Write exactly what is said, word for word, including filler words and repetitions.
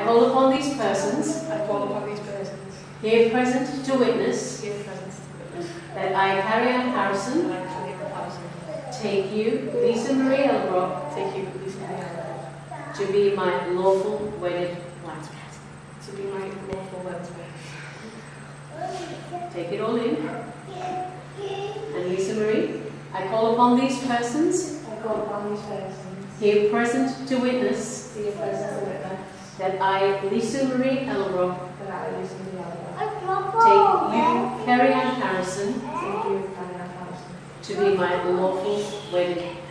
call upon these persons I call upon these persons here present to witness here present to witness that I, Carrie Ann Harrison, that I, Carrie Ann Harrison, take you, Lisa Marie Elbrock, take you, Lisa Marie Elbrock, to be my lawful wedded wife. to be my lawful wedded wife. Take it all in. And Lisa Marie, I call upon these persons I call upon these persons here present to witness here present to witness that I, Lisa Marie Elbrock, that I, Lisa Marie Elbrock, take you, Carrie Ann Harrison, take you, Carrie Ann Harrison, to be my lawful wedded